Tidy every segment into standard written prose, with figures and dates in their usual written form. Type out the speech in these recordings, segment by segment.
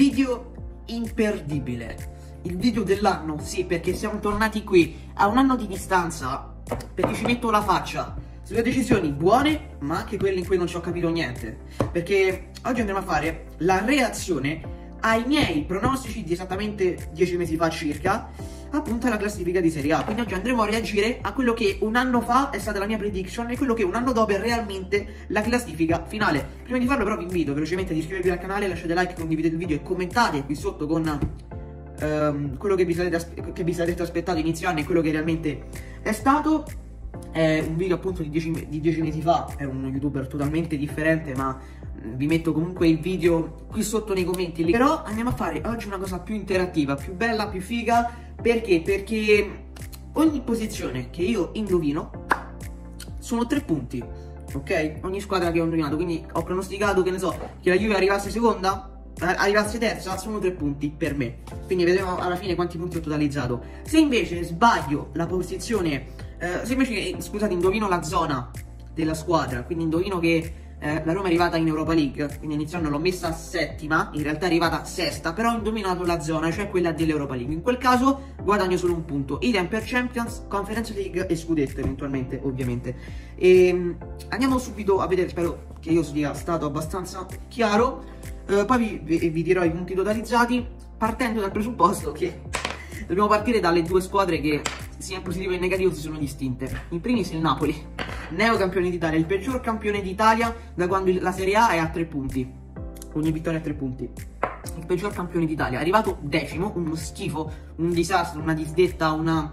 video imperdibile. Il video dell'anno, sì, perché siamo tornati qui a un anno di distanza, perché ci metto la faccia sulle decisioni buone, ma anche quelle in cui non ci ho capito niente. Perché oggi andremo a fare la reazione ai miei pronostici di esattamente 10 mesi fa circa, appunto alla classifica di Serie A. Quindi oggi andremo a reagire a quello che un anno fa è stata la mia prediction e quello che un anno dopo è realmente la classifica finale. Prima di farlo però vi invito velocemente ad iscrivervi al canale, lasciate like, condividete il video e commentate qui sotto con quello che vi sarete aspettato inizio anno e quello che realmente è stato. È un video appunto di 10 mesi fa, è uno youtuber totalmente differente, ma vi metto comunque il video qui sotto nei commenti. Però andiamo a fare oggi una cosa più interattiva, più bella, più figa. Perché? Perché ogni posizione che io indovino sono 3 punti, ok? Ogni squadra che ho indovinato, quindi ho pronosticato, che ne so, che la Juve arrivasse seconda, arrivasse terza, sono 3 punti per me. Quindi vedremo alla fine quanti punti ho totalizzato. Se invece sbaglio la posizione, se invece, scusate, indovino la zona della squadra, quindi indovino che la Roma è arrivata in Europa League, quindi iniziando l'ho messa settima, in realtà è arrivata sesta, però ho indovinato la zona, cioè quella dell'Europa League. In quel caso guadagno solo un punto. Idem per Champions, Conference League e Scudetto eventualmente, ovviamente. E andiamo subito a vedere, spero che io sia stato abbastanza chiaro. Poi vi dirò i punti totalizzati, partendo dal presupposto che dobbiamo partire dalle 2 squadre che sia in positivo che in negativo si sono distinte. In primis il Napoli, neo campione d'Italia, il peggior campione d'Italia da quando la Serie A è a 3 punti, ogni vittoria a 3 punti. Il peggior campione d'Italia, arrivato decimo, uno schifo, un disastro, una disdetta, una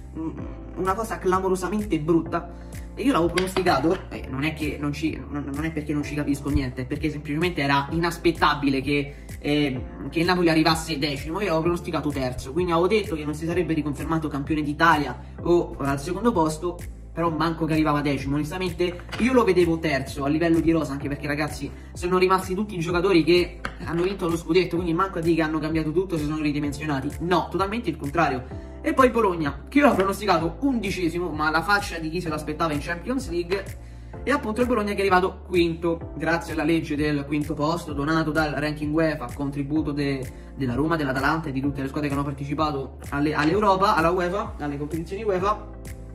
cosa clamorosamente brutta. E io l'avevo pronosticato, non è perché non ci capisco niente, è perché semplicemente era inaspettabile che il Napoli arrivasse decimo. Io l'avevo pronosticato terzo, quindi avevo detto che non si sarebbe riconfermato campione d'Italia o al secondo posto, però manco che arrivava decimo. Onestamente io lo vedevo terzo a livello di rosa, anche perché ragazzi sono rimasti tutti i giocatori che hanno vinto lo scudetto, quindi manco a dire che hanno cambiato tutto, si sono ridimensionati. No, totalmente il contrario. E poi Bologna, che io ho pronosticato 11esimo, ma la faccia di chi se l'aspettava in Champions League. E appunto il Bologna che è arrivato quinto, grazie alla legge del quinto posto, donato dal ranking UEFA, a contributo della Roma, dell'Atalanta e di tutte le squadre che hanno partecipato all'Europa, alla UEFA, alle competizioni UEFA.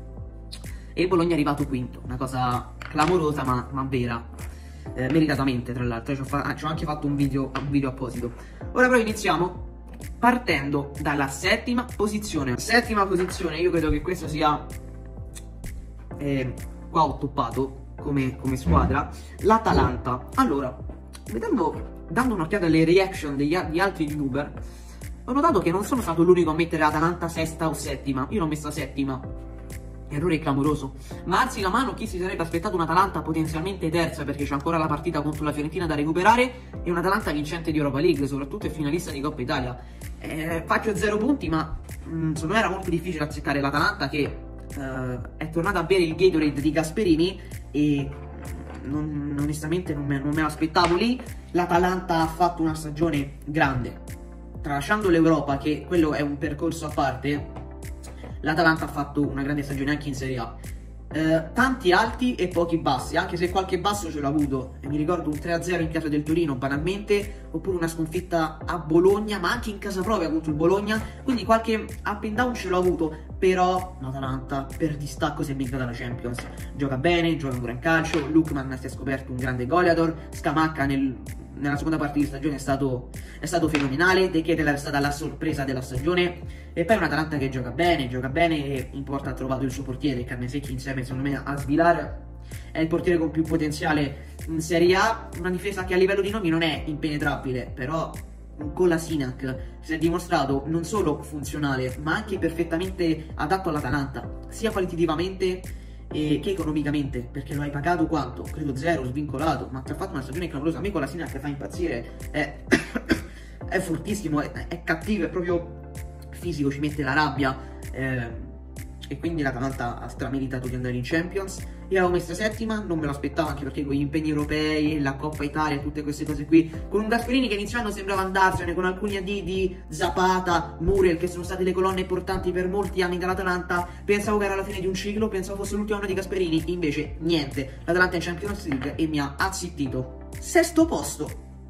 E il Bologna è arrivato quinto, una cosa clamorosa ma vera, meritatamente tra l'altro. Ci ho anche fatto un video apposito. Ora però iniziamo partendo dalla settima posizione. Settima posizione, io credo che questa sia qua ho toppato come squadra, l'Atalanta. Allora, dando un'occhiata alle reaction di altri youtuber, ho notato che non sono stato l'unico a mettere l'Atalanta sesta o settima. Io l'ho messa settima. Errore clamoroso. Ma alzi la mano chi si sarebbe aspettato un'Atalanta potenzialmente terza, perché c'è ancora la partita contro la Fiorentina da recuperare e un'Atalanta vincente di Europa League, soprattutto e finalista di Coppa Italia. Faccio 0 punti, ma secondo me era molto difficile azzeccare l'Atalanta, che è tornata a bere il Gatorade di Gasperini e onestamente non me lo aspettavo lì. L'Atalanta ha fatto una stagione grande, tralasciando l'Europa, che quello è un percorso a parte. L'Atalanta ha fatto una grande stagione anche in Serie A, tanti alti e pochi bassi, anche se qualche basso ce l'ho avuto. E mi ricordo un 3-0 in casa del Torino banalmente, oppure una sconfitta a Bologna, ma anche in casa propria contro il Bologna, quindi qualche up and down ce l'ho avuto. Però l'Atalanta per distacco si è meritata la Champions, gioca bene, gioca un gran calcio, Lookman si è scoperto un grande goleador, Scamacca nella seconda parte di stagione è stato fenomenale, De Ketelaere è stata la sorpresa della stagione. E poi un'Atalanta che gioca bene e in porta ha trovato il suo portiere, Carnesecchi, insieme secondo me a Svilar è il portiere con più potenziale in Serie A. Una difesa che a livello di nomi non è impenetrabile, però con la Sinac si è dimostrato non solo funzionale, ma anche perfettamente adatto all'Atalanta, sia qualitativamente che economicamente, perché lo hai pagato quanto? Credo 0, svincolato, ma ti ha fatto una stagione clamorosa. A me con la Sinac che fa impazzire, è fortissimo, è cattivo, è proprio fisico, ci mette la rabbia, e quindi l'Atalanta ha strameritato di andare in Champions. Io l'avevo messa settima, non me lo aspettavo, anche perché con gli impegni europei, la Coppa Italia, tutte queste cose qui, con un Gasperini che iniziando sembrava andarsene, con alcuni addii di Zapata, Muriel, che sono state le colonne portanti per molti anni dall'Atalanta. Pensavo che era la fine di un ciclo, pensavo fosse l'ultimo anno di Gasperini, invece niente, l'Atalanta è in Champions League e mi ha azzittito. Sesto posto,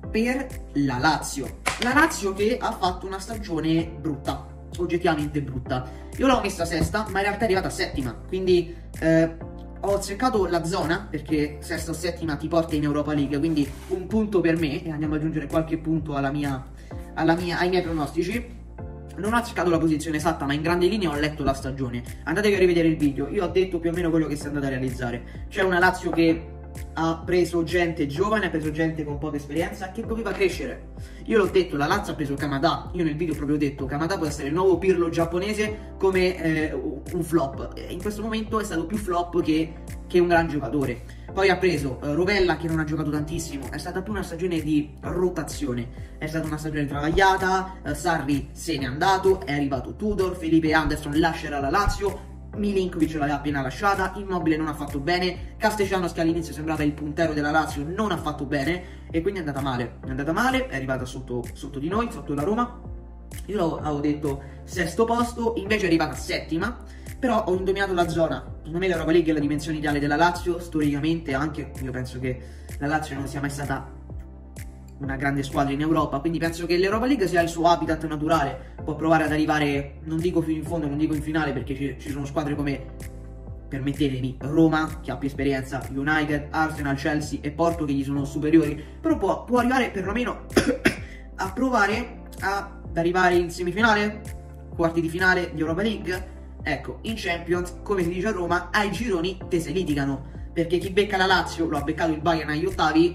per la Lazio. La Lazio che ha fatto una stagione brutta, oggettivamente brutta. Io l'ho messa sesta, ma in realtà è arrivata settima, quindi ho cercato la zona, perché sesta o settima ti porta in Europa League, quindi un punto per me, e andiamo ad aggiungere qualche punto ai miei pronostici. Non ho cercato la posizione esatta, ma in grandi linee ho letto la stagione. Andatevi a rivedere il video, io ho detto più o meno quello che si è andato a realizzare. C'è una Lazio che ha preso gente giovane, ha preso gente con poca esperienza che doveva crescere. Io l'ho detto, la Lazio ha preso Kamada. Io nel video proprio ho detto, Kamada può essere il nuovo Pirlo giapponese come un flop. In questo momento è stato più flop che un gran giocatore. Poi ha preso Rovella, che non ha giocato tantissimo. È stata più una stagione di rotazione. È stata una stagione travagliata. Sarri se n'è andato, è arrivato Tudor, Felipe Anderson lascerà la Lazio, Milinkovic l'aveva appena lasciata, Immobile non ha fatto bene, Castellanos, che all'inizio sembrava il puntero della Lazio, non ha fatto bene, e quindi è andata male, è arrivata sotto di noi, sotto la Roma. Io avevo detto sesto posto, invece è arrivata settima, però ho indovinato la zona. Secondo me l'Europa League è la dimensione ideale della Lazio, storicamente anche. Io penso che la Lazio non sia mai stata una grande squadra in Europa, quindi penso che l'Europa League sia il suo habitat naturale. Può provare ad arrivare, non dico fino in fondo, non dico in finale, perché ci sono squadre come, permettetemi, Roma, che ha più esperienza, United, Arsenal, Chelsea e Porto, che gli sono superiori, però può arrivare perlomeno a provare ad arrivare in semifinale, quarti di finale di Europa League. Ecco, in Champions, come si dice a Roma, ai gironi te se litigano, perché chi becca la Lazio, lo ha beccato il Bayern agli ottavi,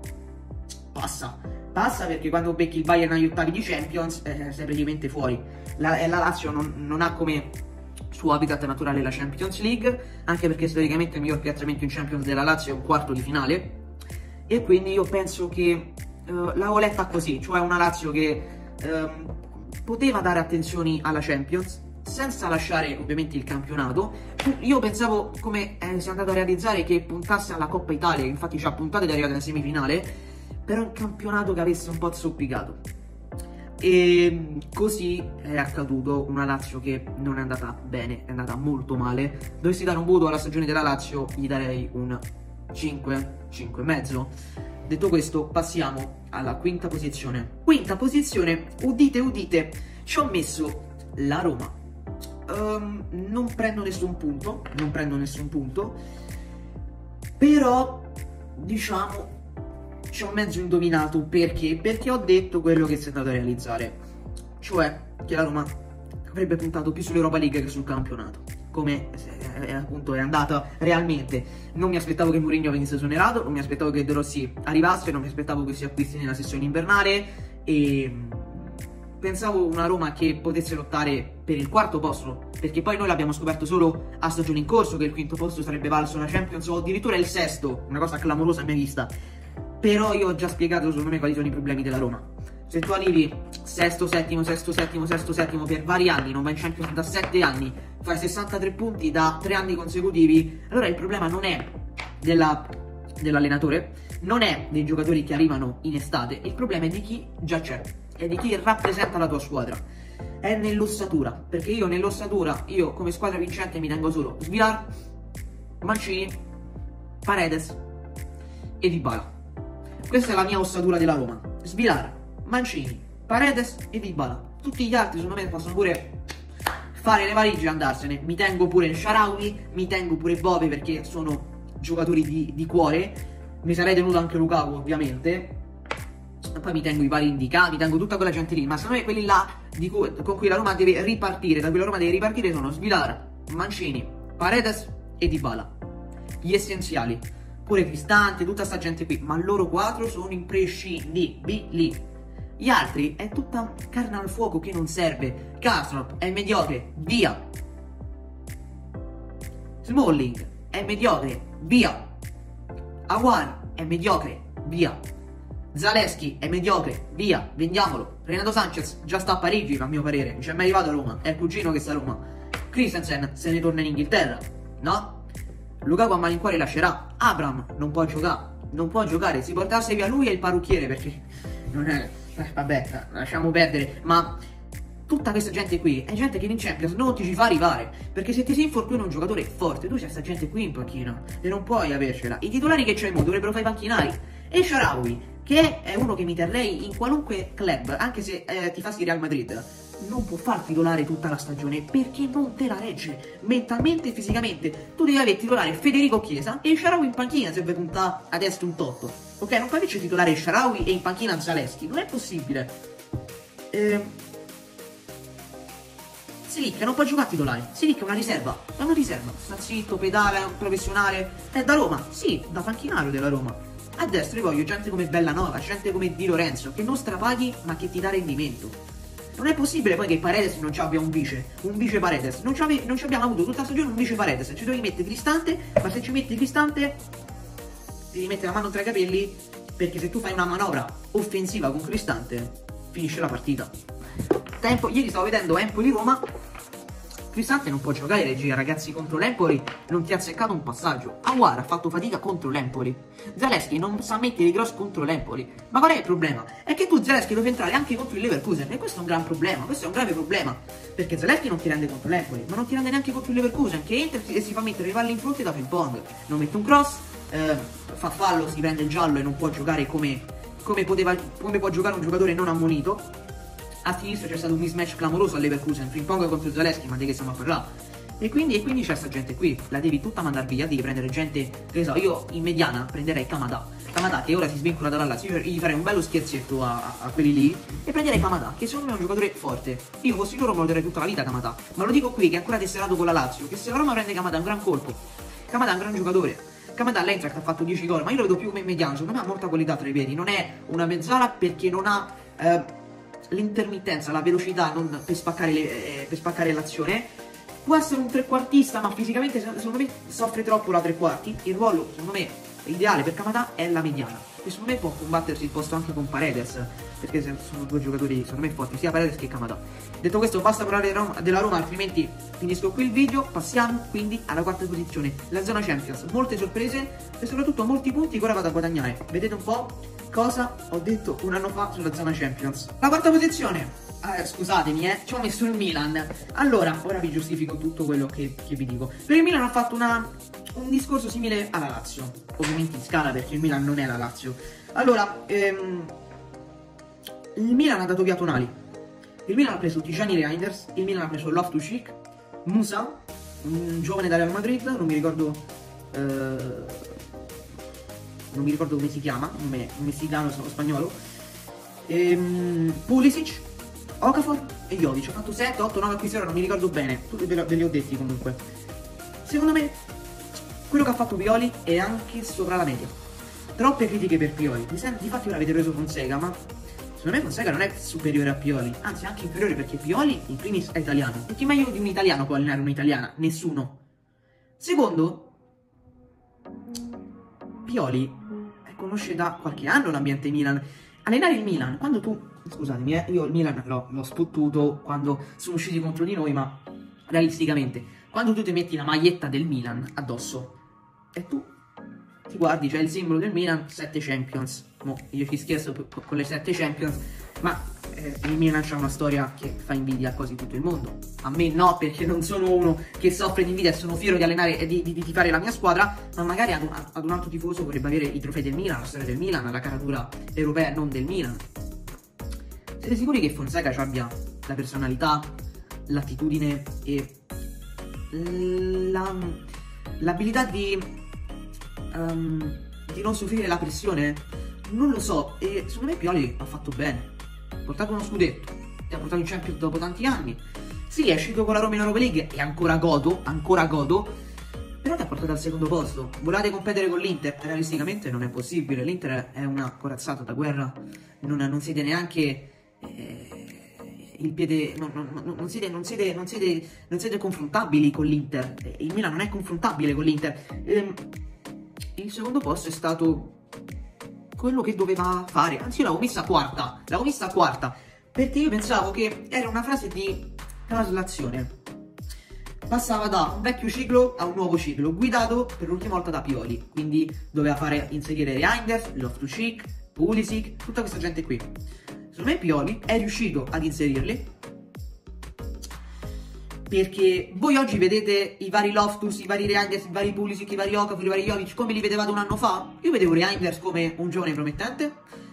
passa, perché quando becchi il Bayern agli ottavi di Champions sei praticamente fuori. La Lazio non ha come suo habitat naturale la Champions League, anche perché storicamente il miglior piazzamento in Champions della Lazio è un quarto di finale, e quindi io penso che l'avevo letta così, cioè una Lazio che poteva dare attenzioni alla Champions senza lasciare ovviamente il campionato. Io pensavo, come si è andato a realizzare, che puntasse alla Coppa Italia, infatti ci ha puntato ed è arrivata in semifinale, però un campionato che avesse un po' zoppicato, e così è accaduto. Una Lazio che non è andata bene, è andata molto male. Dovessi dare un voto alla stagione della Lazio, gli darei un 5,5. Detto questo, passiamo alla quinta posizione. Quinta posizione, udite udite, ci ho messo la Roma. Non prendo nessun punto, però diciamo ci ho mezzo indovinato. Perché ho detto quello che si è andato a realizzare, cioè che la Roma avrebbe puntato più sull'Europa League che sul campionato, come appunto è andata realmente. Non mi aspettavo che Mourinho venisse esonerato, non mi aspettavo che De Rossi arrivasse, non mi aspettavo che si acquisti nella sessione invernale, e pensavo una Roma che potesse lottare per il quarto posto, perché poi noi l'abbiamo scoperto solo a stagione in corso che il quinto posto sarebbe valso la Champions, o addirittura il sesto, una cosa clamorosa mai vista. Però io ho già spiegato secondo me quali sono i problemi della Roma. Se tu arrivi sesto, settimo per vari anni, non vai in Champions da 7 anni, fai 63 punti da 3 anni consecutivi, allora il problema non è dell'allenatore, non è dei giocatori che arrivano in estate, il problema è di chi già c'è, è di chi rappresenta la tua squadra, è nell'ossatura. Perché io nell'ossatura, io come squadra vincente mi tengo solo Svilar, Mancini, Paredes e Dybala. Questa è la mia ossatura della Roma: Svilar, Mancini, Paredes e Dybala. Tutti gli altri secondo me possono pure fare le valigie e andarsene. Mi tengo pure il Shaarawy, mi tengo pure Bove, perché sono giocatori di cuore. Mi sarei tenuto anche Lukaku ovviamente. Poi mi tengo i vari indicati, mi tengo tutta quella gente lì. Ma secondo me quelli là con cui la Roma deve ripartire, da cui la Roma deve ripartire, sono Svilar, Mancini, Paredes e Dybala. Gli essenziali. Pure Cristante, tutta sta gente qui, ma loro 4 sono imprescindibili. Gli altri è tutta carne al fuoco che non serve. Karsdorp è mediocre, via. Smalling è mediocre, via. Aouar è mediocre, via. Zalewski è mediocre, via, vendiamolo. Renato Sanchez già sta a Parigi, a mio parere, non c'è mai arrivato a Roma, è il cugino che sta a Roma. Christensen se ne torna in Inghilterra, no? Lukaku a malincuore lascerà. Abraham non può giocare, si portasse via lui e il parrucchiere, perché non è... vabbè, lasciamo perdere. Ma tutta questa gente qui è gente che in Champions non ti ci fa arrivare, perché se ti si infortuna un giocatore forte, tu c'è questa gente qui in panchina e non puoi avercela. I titolari che c'hai mo dovrebbero fare i panchinari. E Shaarawy, che è uno che mi terrei in qualunque club, anche se tifassi Real Madrid, non può far titolare tutta la stagione perché non te la regge mentalmente e fisicamente. Tu devi avere titolare Federico Chiesa e Shaarawy in panchina se vuoi puntare ad est un tot. Ok, non puoi invece titolare Shaarawy e in panchina Zalewski, non è possibile. Silic non può giocare a titolare. Silic è una riserva. È una riserva. Sta zitto, pedala, è un professionale. È da Roma. Sì, da panchinario della Roma. A destra io voglio gente come Bellanova, gente come Di Lorenzo, che non strapaghi ma che ti dà rendimento. Non è possibile poi che Paredes non ci abbia un vice Paredes. Non ci abbiamo avuto tutta la stagione un vice Paredes. Ci devi mettere Cristante, ma se ci metti Cristante devi mettere la mano tra i capelli, perché se tu fai una manovra offensiva con Cristante finisce la partita. Ieri stavo vedendo Empoli-Roma. Cristante non può giocare regia, ragazzi, contro l'Empoli non ti ha azzeccato un passaggio. Aouar ha fatto fatica contro l'Empoli. Zalewski non sa mettere i cross contro l'Empoli. Ma qual è il problema? È che tu Zalewski devi entrare anche contro il Leverkusen, e questo è un gran problema, questo è un grave problema. Perché Zalewski non ti rende contro l'Empoli, ma non ti rende neanche contro il Leverkusen, che entra e si fa mettere i valli in fronte da ping pong. Non mette un cross, fa fallo, si prende il giallo e non può giocare come può giocare un giocatore non ammonito. A sinistra c'è stato un mismatch clamoroso al Leverkusen, ping pong contro Zalewski, ma di che stiamo a parlare? E quindi c'è sta gente qui, la devi tutta mandare via, devi prendere gente, che ne so, io in mediana prenderei Kamada che ora si svincula dalla Lazio, io gli farei un bello scherzetto a quelli lì, e prenderei Kamada, che secondo me è un giocatore forte. Io fossi loro me lo darei tutta la vita Kamada, ma lo dico qui che è ancora tesserato con la Lazio, che se la Roma prende Kamada è un gran colpo. Kamada è un gran giocatore. Kamada all'Eintracht ha fatto 10 gol, ma io lo vedo più come mediano, secondo me ha molta qualità tra i piedi, non è una mezzala perché non ha l'intermittenza, la velocità per spaccare l'azione. Può essere un trequartista, ma fisicamente secondo me soffre troppo la tre quarti. Il ruolo secondo me ideale per Kamada è la mediana, e secondo me può combattersi il posto anche con Paredes, perché sono due giocatori secondo me forti, sia Paredes che Kamada. Detto questo, basta parlare della Roma, altrimenti finisco qui il video. Passiamo quindi alla quarta posizione, la zona Champions. Molte sorprese e soprattutto molti punti che ora vado a guadagnare. Vedete un po' cosa ho detto un anno fa sulla zona Champions. La quarta posizione, scusatemi, ci ho messo il Milan. Allora, ora vi giustifico tutto quello che vi dico. Per il Milan ha fatto un discorso simile alla Lazio, ovviamente in scala, perché il Milan non è la Lazio. Allora, il Milan ha dato via Tonali, il Milan ha preso Tijani Reinders, il Milan ha preso Loftus-Cheek, Musa, un giovane da Real Madrid, non mi ricordo come si chiama, nome messicano o spagnolo, Pulisic, Okafor e Jovic. Ha fatto 7, 8, 9 acquisti, ora non mi ricordo bene, tutti ve li ho detti comunque. Secondo me quello che ha fatto Pioli è anche sopra la media. Troppe critiche per Pioli, difatti ora avete preso Fonseca, ma secondo me Fonseca non è superiore a Pioli, anzi anche inferiore, perché Pioli in primis è italiano, e chi meglio di un italiano può allenare un'italiana? Nessuno. Secondo, Pioli conosce da qualche anno l'ambiente Milan. Allenare il Milan, quando tu, scusatemi, io il Milan l'ho spottuto quando sono usciti contro di noi, ma realisticamente, quando tu ti metti la maglietta del Milan addosso e tu ti guardi, c'è il simbolo del Milan, 7 Champions. Mo, io ci scherzo con le 7 Champions, ma il Milan c'ha una storia che fa invidia a quasi tutto il mondo. A me no, perché non sono uno che soffre di invidia e sono fiero di allenare e di tifare la mia squadra, ma magari ad un altro tifoso vorrebbe avere i trofei del Milan, la storia del Milan, la caratura europea non del Milan. Siete sicuri che Fonseca abbia la personalità, l'attitudine e l'abilità di non soffrire la pressione? Non lo so, e secondo me Pioli ha fatto bene. Ha portato uno scudetto, ti ha portato in Champions dopo tanti anni. Sì, è uscito con la Roma in Europa League e ancora godo, però ti ha portato al secondo posto. Volate competere con l'Inter? Realisticamente non è possibile, l'Inter è una corazzata da guerra, non siete neanche il piede, non siete confrontabili con l'Inter. Il Milan non è confrontabile con l'Inter. Il secondo posto è stato quello che doveva fare, anzi io l'avevo messa quarta, perché io pensavo che era una frase di traslazione, passava da un vecchio ciclo a un nuovo ciclo, guidato per l'ultima volta da Pioli, quindi doveva inserire Reinders, Loftus-Cheek, Pulisic, tutta questa gente qui. Secondo me Pioli è riuscito ad inserirli, perché voi oggi vedete i vari Loftus, i vari Reinders, i vari Pulisic, i vari Okafor, i vari Jovic come li vedevate un anno fa. Io vedevo Reinders come un giovane promettente,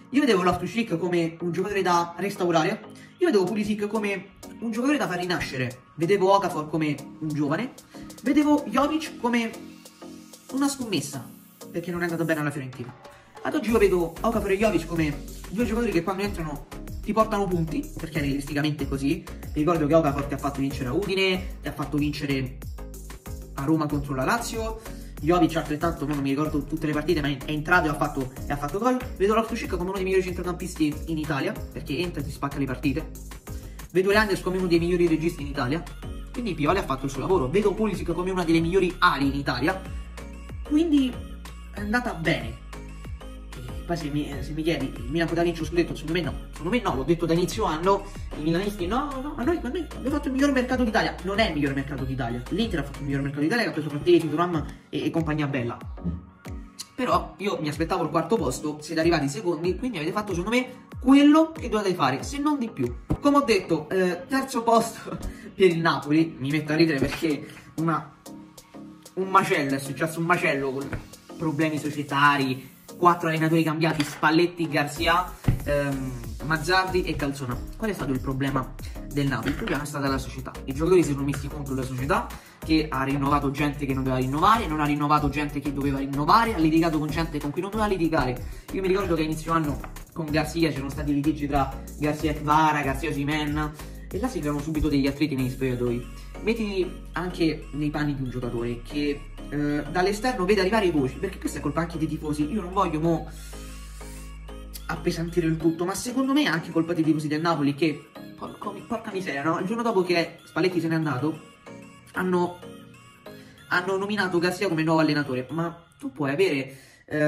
Io vedevo Loftus-Cheek come un giocatore da restaurare, io vedevo Pulisic come un giocatore da far rinascere, vedevo Okafor come un giovane, vedevo Jovic come una scommessa, perché non è andato bene alla Fiorentina. Ad oggi io vedo Okafor e Jovic come due giocatori che quando entrano ti portano punti, perché realisticamente è così. Ti ricordo che Okafor ti ha fatto vincere a Udine, ti ha fatto vincere a Roma contro la Lazio. Jovic altrettanto, non mi ricordo tutte le partite, ma è entrato e ha fatto gol. Vedo Loftus-Cheek come uno dei migliori centrocampisti in Italia, perché entra e ti spacca le partite. Vedo Reinders come uno dei migliori registi in Italia, quindi Pioli ha fatto il suo lavoro. Vedo Pulisic come una delle migliori ali in Italia, quindi è andata bene. Poi se mi chiedi, il Milan poteva vincere lo scudetto, secondo me no, l'ho detto da inizio anno, i milanisti no, ma noi abbiamo fatto il miglior mercato d'Italia. Non è il miglior mercato d'Italia, l'Inter ha fatto il miglior mercato d'Italia, che ha preso Frattesi, Thuram e compagnia bella. Però io mi aspettavo il quarto posto, siete arrivati secondi, quindi avete fatto secondo me quello che dovete fare, se non di più. Come ho detto, terzo posto per il Napoli, mi metto a ridere perché un macello, è successo un macello con problemi societari, 4 allenatori cambiati, Spalletti, Garcia, Mazzarri e Calzona. Qual è stato il problema del Napoli? Il problema è stata la società. I giocatori si sono messi contro la società, che ha rinnovato gente che non doveva rinnovare, non ha rinnovato gente che doveva rinnovare, ha litigato con gente con cui non doveva litigare. Io mi ricordo che a inizio anno con Garcia c'erano stati litigi tra Garcia e Kvara, Garcia e Osimhen, e là si creano subito degli attriti negli spogliatoi. Metti anche nei panni di un giocatore che dall'esterno vede arrivare i voci, perché questa è colpa anche dei tifosi. Io non voglio appesantire il tutto, ma secondo me è anche colpa dei tifosi del Napoli che, porca miseria, no? Il giorno dopo che Spalletti se n'è andato hanno nominato Garcia come nuovo allenatore. Ma tu puoi avere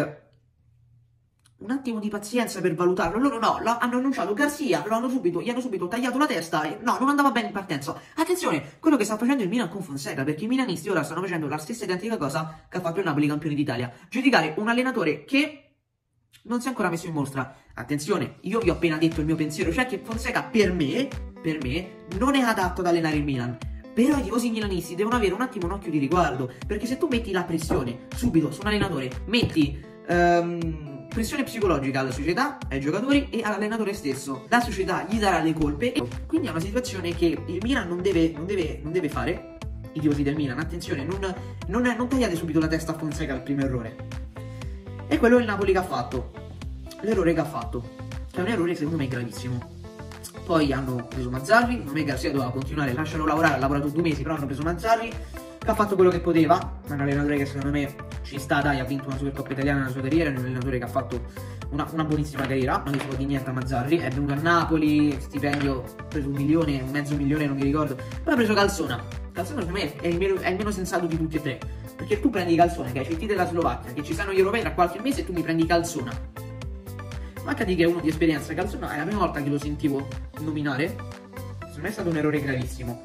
un attimo di pazienza per valutarlo. Loro no, hanno annunciato Garcia, gli hanno subito tagliato la testa e no, non andava bene in partenza. Attenzione, quello che sta facendo il Milan con Fonseca, perché i milanisti ora stanno facendo la stessa identica cosa che ha fatto il Napoli campione d'Italia: giudicare un allenatore che non si è ancora messo in mostra. Attenzione, io vi ho appena detto il mio pensiero, cioè che Fonseca per me non è adatto ad allenare il Milan. Però i tifosi milanisti devono avere un attimo un occhio di riguardo, perché se tu metti la pressione subito su un allenatore, metti pressione psicologica alla società, ai giocatori e all'allenatore stesso, la società gli darà le colpe, e quindi è una situazione che il Milan non deve fare. I tifosi del Milan, attenzione, non tagliate subito la testa a Fonseca al primo errore. E quello è il Napoli che ha fatto, l'errore che ha fatto, che è un errore secondo me gravissimo. Poi hanno preso Mazzarri, non è che Garcia doveva continuare, lascialo lavorare, ha lavorato 2 mesi, però hanno preso Mazzarri, che ha fatto quello che poteva. È un allenatore che secondo me ci sta, dai, ha vinto una Supercoppa italiana nella sua carriera, è un allenatore che ha fatto una buonissima carriera, non gli si può dire niente a Mazzarri, è venuto a Napoli, stipendio, ha preso 1 milione, mezzo milione, non mi ricordo, poi ha preso Calzona. Calzona secondo me è il meno sensato di tutti e tre, perché tu prendi Calzona, che hai CT della Slovacchia, che ci saranno gli europei tra qualche mese, e tu mi prendi Calzona. Manca di che è uno di esperienza. Calzona è la prima volta che lo sentivo nominare, secondo me è stato un errore gravissimo.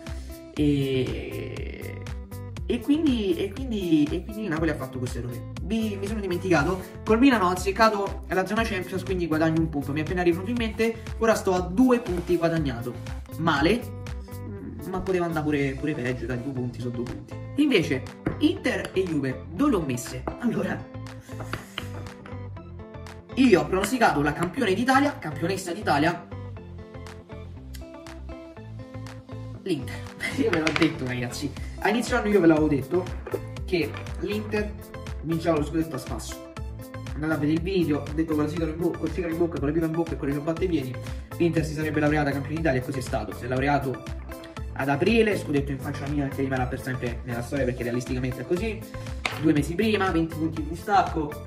E quindi il Napoli ha fatto questo errore. Mi sono dimenticato, col Milan ho azzeccato la zona Champions, quindi guadagno un punto. Mi è appena rivenuto in mente, ora sto a 2 punti guadagnato. Male, ma poteva andare pure peggio, dai, 2 punti sono 2 punti. Invece Inter e Juve, dove le ho messe? Allora, io ho pronosticato la campione d'Italia, campionessa d'Italia, l'Inter. Io ve l'ho detto, ragazzi, a inizio anno io ve l'avevo detto che l'Inter vinceva lo scudetto a spasso. Andate a vedere il video, ho detto col sigaro in bocca, con le pipe in bocca e con le ciabatte ai piedi, l'Inter si sarebbe laureata campione d'Italia, e così è stato. Si è laureato ad aprile, scudetto in faccia mia, che rimarrà per sempre nella storia, perché realisticamente è così. 2 mesi prima, 20 punti di distacco,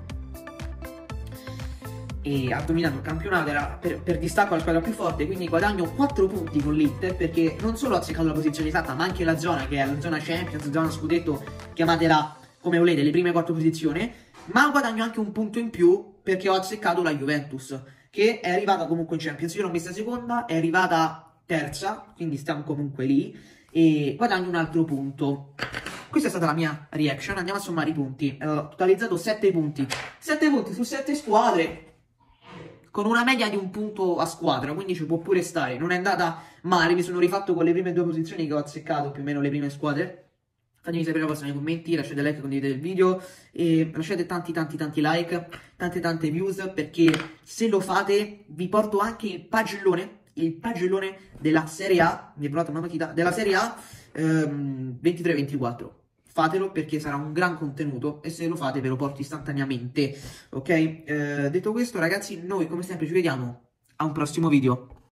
e ha dominato il campionato, era per distacco la squadra più forte, quindi guadagno 4 punti con l'Inter, perché non solo ho azzeccato la posizione esatta, ma anche la zona, che è la zona Champions, zona scudetto, chiamatela come volete, le prime 4 posizioni, ma guadagno anche un punto in più perché ho azzeccato la Juventus, che è arrivata comunque in Champions. Io l'ho messa seconda, è arrivata terza, quindi stiamo comunque lì, e guadagno un altro punto. Questa è stata la mia reaction. Andiamo a sommare i punti. Ho totalizzato 7 punti, 7 punti su 7 squadre, con una media di 1 punto a squadra, quindi ci può pure stare. Non è andata male, mi sono rifatto con le prime 2 posizioni che ho azzeccato, più o meno le prime squadre. Fatemi sapere la vostra nei commenti, lasciate like, condividete il video e lasciate tanti like, tante views, perché se lo fate vi porto anche il pagellone della Serie A, mi è provata una partita, della Serie A 23-24. Fatelo perché sarà un gran contenuto e se lo fate ve lo porto istantaneamente, ok? Detto questo ragazzi, noi come sempre ci vediamo a un prossimo video.